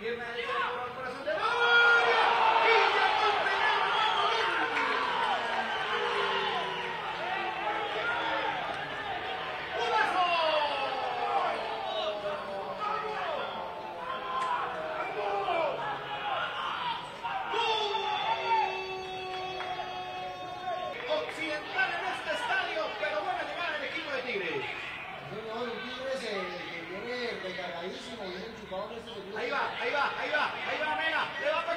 Pierna derecha al corazón de Gloria. Y llegó el primero, occidental en este estadio, pero buena llegada del equipo de Tigres. Señor, un Tigres que viene recargadísimo, viene chupado en este. Ahí va, Mena, le va a